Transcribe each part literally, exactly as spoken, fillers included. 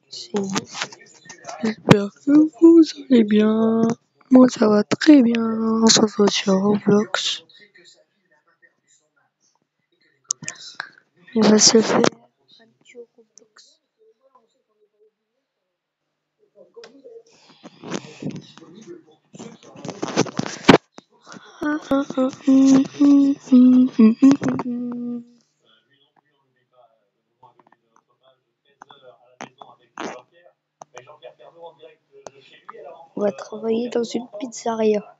Sinon, j'espère que vous allez bien. Moi, ça va très bien. On se retrouve sur Roblox. On va se faire un petit Roblox. Ah, ah, ah, hum, hum, hum, hum, hum, hum. On va travailler dans une pizzeria.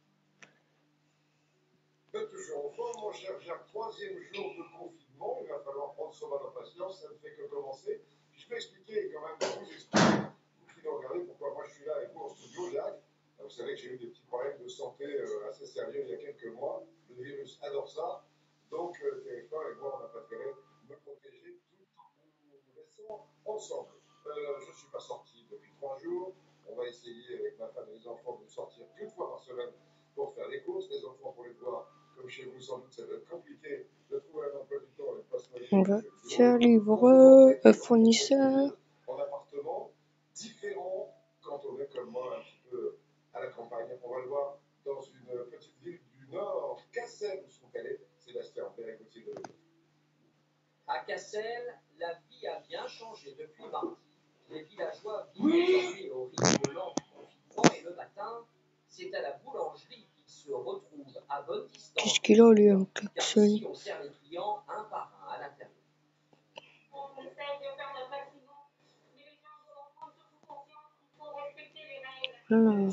Toujours en forme, mon cher Jacques. Troisième jour de confinement, il va falloir prendre son mal en patience, ça ne fait que commencer. Puis je peux expliquer quand même, vous expliquer, vous qui nous regardez, pourquoi moi je suis là avec vous en studio, Jacques. Vous savez que j'ai eu des petits problèmes de santé euh, assez sérieux il y a quelques mois. Le virus adore ça. Donc, euh, Territoire et moi, on a préféré me protéger tout en nous laissant ensemble. Euh, je ne suis pas sorti depuis trois jours. On va essayer avec ma femme et les enfants de sortir qu'une fois par semaine pour faire les courses. Les enfants pour les voir. Comme chez vous, sans doute, ça va être compliqué de trouver un emploi du temps avec post-monnaie. On va faire livreur, un fournisseur. En appartement, différent quand on est comme moi un petit peu à la campagne. On va le voir dans une petite ville du Nord, Cassel, où sont allés Sébastien Père et Gauthier de Ledoux. À Cassel, la vie a bien changé depuis mardi. Les villageois vivent aujourd'hui au rythme lent du confinement et le matin, c'est à la boulangerie qu'ils se retrouvent à bonne distance. Qu'est-ce qu'il a, lui, un Car klaxon? ici, on sert les clients un par un à l'intérieur. On essaye de faire notre maximum, mais les gens doivent prendre surtout conscience qu'il faut respecter les règles. Voilà.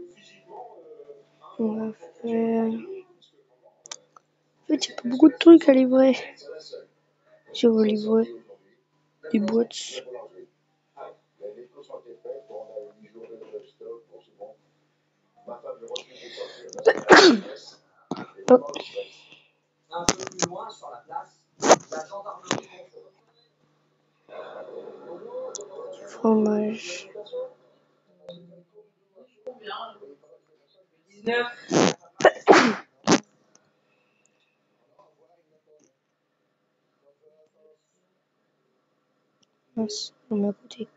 On va faire... En fait, il y a pas beaucoup de trucs à livrer. Si on veut livrer des boîtes. Oh. Un peu plus loin, sur la place, la gendarmerie confond. Fromage. Mince, on m'a coûté.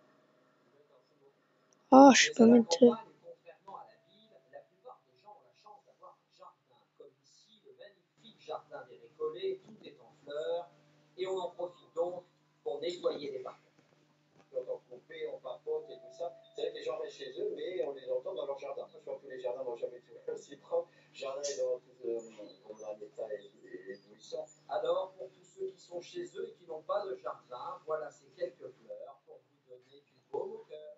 Ah, je sais pas mettre. Contrairement à la ville, la plupart des gens ont la chance d'avoir un jardin. Comme ici, le magnifique jardin des Récollets, tout est en fleurs, et on en profite donc pour nettoyer les parcs. Quand on coupe, on papote et tout ça, c'est vrai que les gens restent chez eux, mais on les entend dans leur jardin. Je crois que tous les jardins n'ont jamais été aussi propres. Le jardin est dans euh, un état éblouissant. Alors, pour tous ceux qui sont chez eux et qui n'ont pas de jardin, voilà ces quelques fleurs pour vous donner du baume au cœur.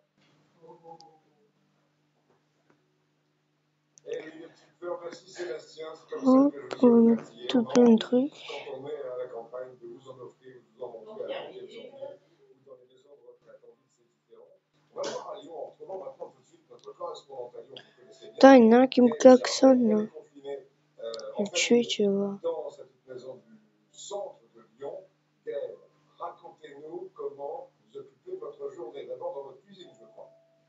Et oui, les petites fleurs, merci Sébastien, c'est comme Oh, ça que je on vous va ai mettre tout plein de trucs. Quand on est à la campagne, de vous en offrir, de vous en montrer à côté de son pied, ou dans les maisons de votre attendue, c'est différent. On va voir à Lyon, en retrouvant maintenant tout de suite notre correspondante à Lyon, vous connaissez bien. Putain, il y en a un qui me klaxonne, là. Euh, Je vais le tuer, tu vois. Dans cette maison du centre de Lyon, Gaëlle, racontez-nous comment vous occupez votre journée, d'abord dans votre cuisine, je crois.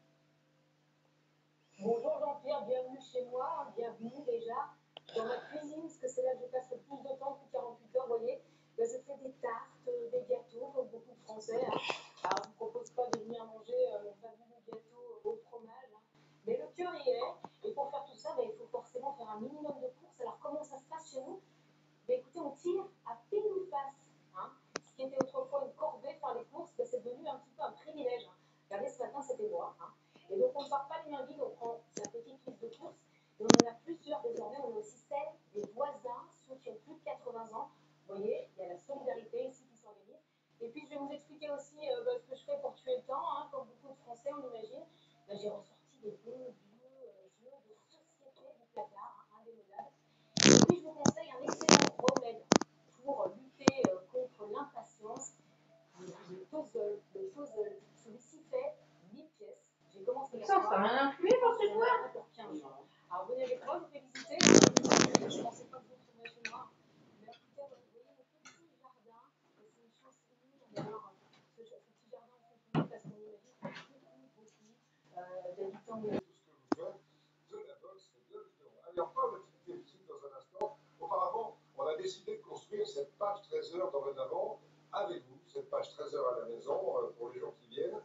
Bonjour Jean-Pierre, bienvenue chez moi, bienvenue déjà dans ma cuisine, parce que c'est là que je passe le plus de temps, plus quarante-huit heures, vous voyez. Là, je fais des tartes, des gâteaux, comme beaucoup de Français. Hein. Alors, je ne vous propose pas de venir manger euh, mon fabuleux gâteau au fromage, hein. Mais le cœur y est, et pour faire tout ça, bah, il faut forcément faire un minimum de courses. Alors, comment ça se passe chez nous? Bah, écoutez, on tire à pile ou face. Hein. Ce qui était autrefois une corvée, faire les courses, bah, c'est devenu un petit peu un privilège. Hein. Regardez, ce matin, c'était moi. Hein. Et donc, on ne part pas les mains vides, on prend sa petite liste de courses. Et on en a plusieurs désormais. On a aussi celle des voisins, ceux qui ont plus de quatre-vingts ans. Vous voyez, il y a la solidarité ici qui s'organise. Et puis, je vais vous expliquer aussi euh, bah, ce que je fais pour tuer le temps. Hein, comme beaucoup de Français, on imagine. Bah, j'ai ressorti des bons vieux euh, jeux de société du placard, hein, indémodables. Et puis, je vous conseille un excellent remède pour lutter euh, contre l'impatience. Le puzzle, le puzzle, celui-ci fait mille pièces. J'ai commencé Ça, ça n'a rien influé pour ce soir. Alors, venez avec moi, je vous fais visiter. Je pensais pas que vous trouviez chez moi. Mais écoutez, vous voyez le petit jardin. C'est une chance inouïe d'avoir ce, ce petit jardin en fonction parce qu'on imagine beaucoup, beaucoup euh, d'habitants. Tout ce que vous faites de la boxe de Lyon. Allez, on parle d'activité physique dans un instant. Auparavant, on a décidé de construire cette page treize heures dorénavant avec vous, cette page treize heures à la maison, euh, pour les gens qui viennent.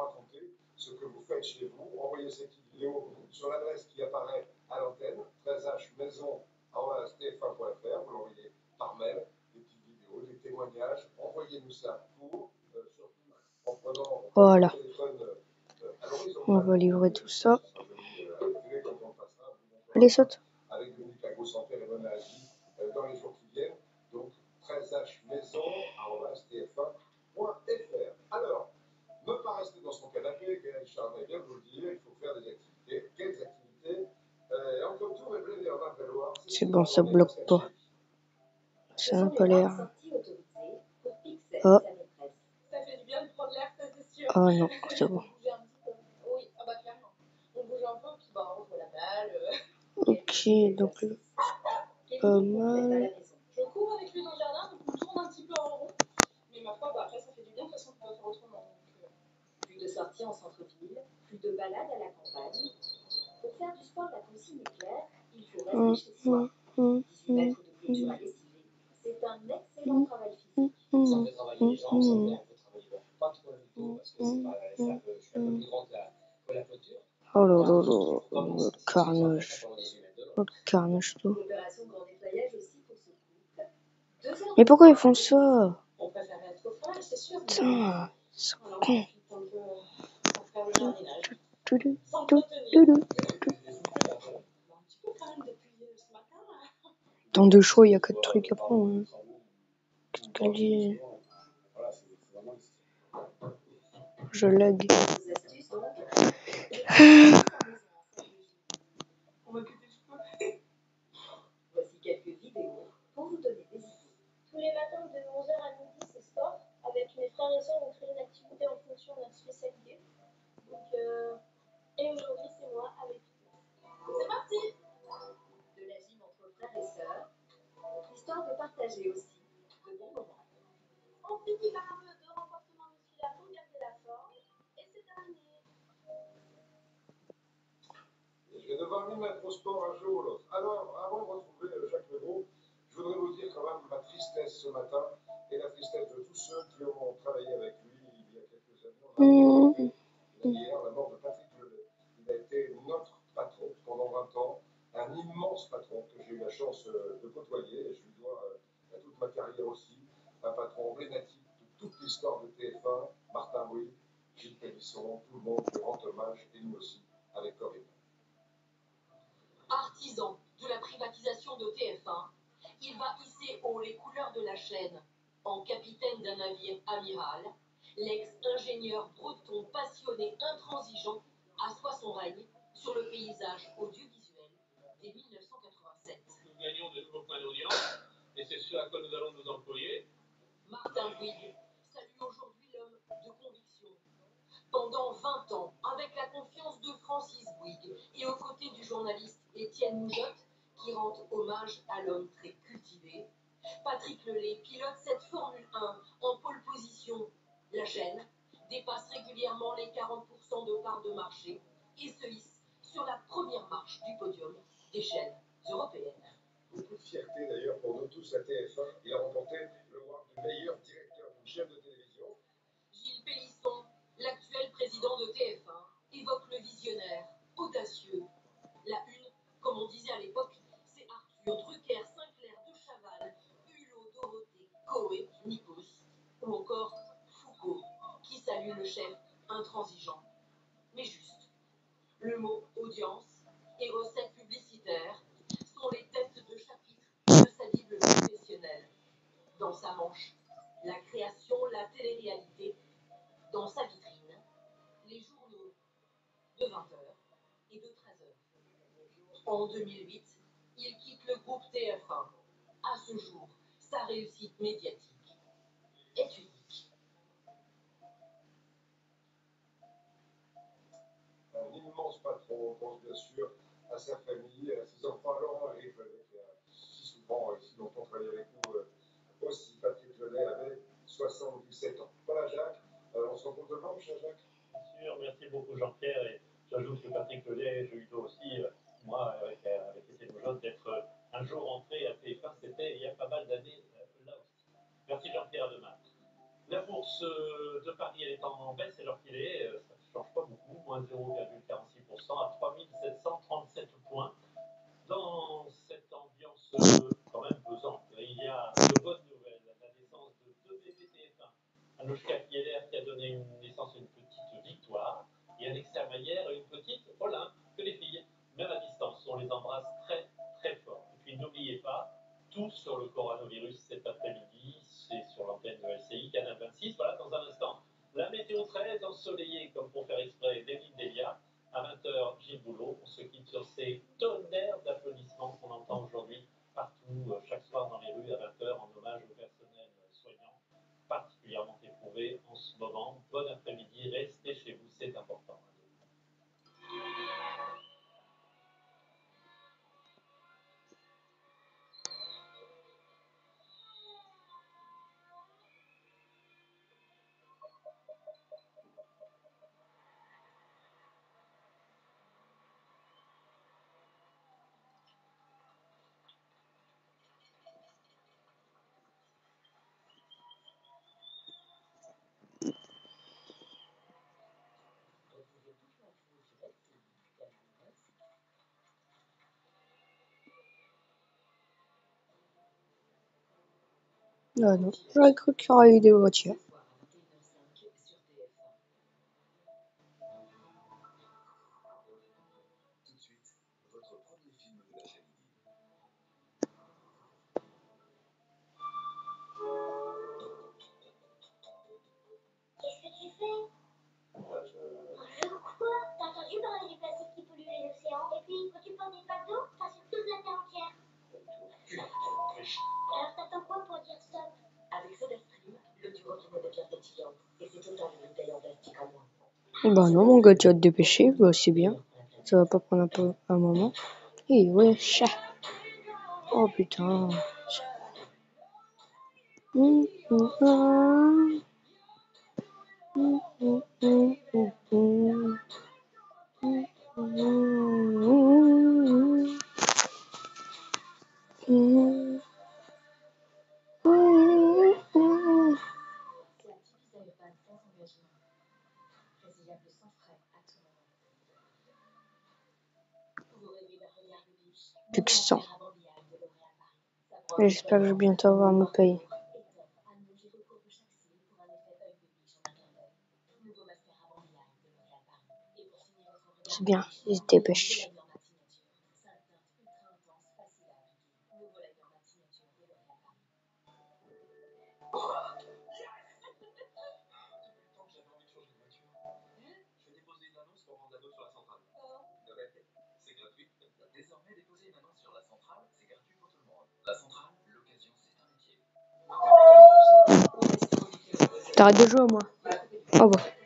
raconter ce que vous faites chez vous. Envoyez cette vidéo sur l'adresse qui apparaît à l'antenne, treize H maison arobase t f un point f r. Vous l'envoyez par mail, des petites vidéos, des témoignages. Envoyez-nous ça pour, euh, surtout en prenant Voilà. le téléphone euh, à l'horizon. On va livrer tout ça. Ce sera joli, euh, à la télé quand on le passera. Vous montrera Allez, saute. avec Dominique Lago Santé et bonne maladie euh, dans les jours qui viennent. Donc treize H maison arobase t f un point f r. Alors, ne pas rester dans son canapé, Gaël Charnet vient de vous le dire, il faut faire des activités. Quelles activités euh, En comme tout, Rébélé en Indre-et-Loire, C'est bon, ça bloque pas. Ça n'a pas l'air. Oh. Ça fait du bien de prendre l'air, ça c'est sûr. Oh non, c'est bon. Bouger un petit peu. Oui, ah bah clairement. On bouge un peu, puis bah on voit la balle. euh. Ok, donc là, pas mal. Je cours avec lui dans le jardin, donc on tourne un petit peu en rond. Mais ma foi, bah après ça fait du bien, de toute façon on peut pas faire autrement. Donc, euh... Plus de sorties en centre-ville, plus de balades à la campagne. Pour faire du sport, la consigne est claire, il faut rester chez soi. dix-huit mètres de clôture à lessiver, c'est un excellent travail physique. Ça fait travailler les jambes, ça fait un peu travailler le pas trop le dos, parce que c'est pas, c'est un peu, je suis un peu plus grand que la, que la clôture. Oh là là là, le carnage. Le carnage tout. L'opération grand nettoyage aussi pour ce couple. Deux heures Mais de pourquoi ils sport. font ça? On préférait être au frais, c'est sûr. mais Putain, ils sont voilà, on cons. profite un peu pour faire le jardinage. Toudou, Sans toudou, entretenir. toudou. Un petit peu quand même depuis euh, ce matin. Là. Dans deux choix, il y a quatre trucs à prendre. Hein. Qu'est-ce qu'elle dit? Je lag. Des astuces donc. On va quitter le cheveu. Voici quelques vidéos pour vous donner des idées. Tous les matins de onze heures à midi, c'est sport. Avec mes frères et sœurs, on crée une activité en fonction d'un spécialité. Donc, euh... et aujourd'hui, c'est moi avec lui. C'est parti. De la gym entre frères et sœurs, histoire de partager aussi de bons moments. On finit par un peu de renforcement musculaire pour garder la forme. Et c'est terminé. Je vais devoir m'y mettre au sport un jour ou l'autre. Alors, avant de retrouver euh, Jacques Legault, je voudrais vous dire quand même ma tristesse ce matin et la tristesse de tous ceux qui ont travaillé avec lui il y a quelques années. On a appris hier la mort de Patrick Lelay. Il a été notre patron pendant vingt ans, un immense patron que j'ai eu la chance euh, de côtoyer et je lui dois euh, toute ma carrière aussi. Un patron emblématique de toute l'histoire de T F un, Martin Bouygues, Gilles Pélisson, tout le monde lui rend hommage et nous aussi avec Corinne. Artisan de la privatisation de T F un, il va hisser haut les couleurs de la chaîne. En capitaine d'un navire amiral, l'ex-ingénieur breton passionné intransigeant assoit son règne sur le paysage audiovisuel dès mille neuf cent quatre-vingt-sept. Nous gagnons de nouveaux points d'audience, et c'est ce à quoi nous allons nous employer. Martin Bouygues salue aujourd'hui l'homme de conviction. Pendant vingt ans, avec la confiance de Francis Bouygues et aux côtés du journaliste Étienne Moujotte, qui rend hommage à l'homme très cultivé, Patrick Lelay pilote cette Formule un en pole position. La chaîne dépasse régulièrement les quarante pour cent de part de marché et se hisse sur la première marche du podium des chaînes européennes. Beaucoup de fierté d'ailleurs pour nous tous à T F un. Il a remporté le award du meilleur directeur d'une chaîne de télévision. Gilles Pélisson, l'actuel président de T F un, évoque le visionnaire, audacieux. La une, comme on disait à l'époque, c'est Arthur, Drucker, Sinclair, De Chavannes, Hulot, Dorothée, Coé, Nikos, ou encore Foucault, qui salue le chef intransigeant. Mais juste, le mot audience et recettes publicitaires sont les têtes de chapitre de sa Bible professionnelle. Dans sa manche, la création, la télé-réalité. Dans sa vitrine, les journaux de vingt heures et de treize heures. En deux mille huit, il quitte le groupe T F un. À ce jour, sa réussite médiatique est unique. Un immense patron, on pense bien sûr à sa famille, à ses enfants, à Laurent-Henri Lelay, qui a si souvent ici longtemps travaillé avec nous euh, aussi. Patrick Lelay avait soixante-dix-sept ans. Voilà Jacques, euh, on se rencontre demain, mon cher Jacques. Bien sûr, merci beaucoup Jean-Pierre, et j'ajoute que Patrick Lelay, j'ai eu aussi, euh, moi, avec, euh, avec Étienne Moujotte, d'être euh, un jour entré à T F un, c'était il y a pas mal d'années, euh, là aussi. Merci Jean-Pierre, à demain. La bourse euh, de Paris, elle est en baisse alors qu'il est, euh, ça moins zéro virgule quarante-six pour cent à trois mille sept cent trente-sept points. Dans cette ambiance euh, quand même pesante, il y a de bonnes nouvelles. La naissance de deux bébés T F un. Anouchka Kieler qui a donné une naissance à une petite victoire et Alexia Mayer une petite Olympe que les filles, même à distance, on les embrasse très très fort. Et puis n'oubliez pas, tout sur le coronavirus cet après-midi, c'est sur l'antenne de L C I, Canal vingt-six. Voilà, dans un instant, la météo très ensoleillée, comme pour faire exprès, d'Émile Delia. À vingt heures, Gilles Boulot. On se quitte sur ces tonnerres d'applaudissements qu'on entend aujourd'hui partout, chaque soir dans les rues, à vingt heures, en hommage au personnel soignant, particulièrement éprouvé en ce moment. Bon après-midi, restez chez vous, c'est important. Ah non, j'aurais cru qu'il y aurait eu des voitures. Tout de suite, votre premier film de l'après-midi. Qu'est-ce que tu fais? Bah, je... Je quoi? T'as entendu parler du plastique qui pollue les océans? Et puis, quand tu portes des packs d'eau, t'insultes toute la terre entière. Alors t'attends quoi pour dire stop? Avec SodaStream, le duo qui ne devient pétillante. Et c'est autant de bouteilles en plastique en moins. Bah non, mon gars, tu vas te dépêcher, bah c'est bien. Ça va pas prendre un, peu, un moment. Et ouais, chat. Oh putain. Mmh, mmh, mmh. Mmh, mmh, mmh, mmh. Mmh, mmh, mmh. C'est un petit téléphone sans engagement. Résiliable sans frais à tout moment. Vous rêvez d'un regard de biche. Puxant. Avant-Bial de L'Oréal Paris. J'espère que je vais bientôt avoir me payer. C'est bien, ils se dépêchent. Je vais déposer une annonce pour vendre la note sur la centrale. C'est gratuit. Désormais, déposer une annonce sur la centrale, c'est gratuit pour tout le monde. La centrale, l'occasion, c'est un métier. T'arrêtes de jouer, moi. Au revoir.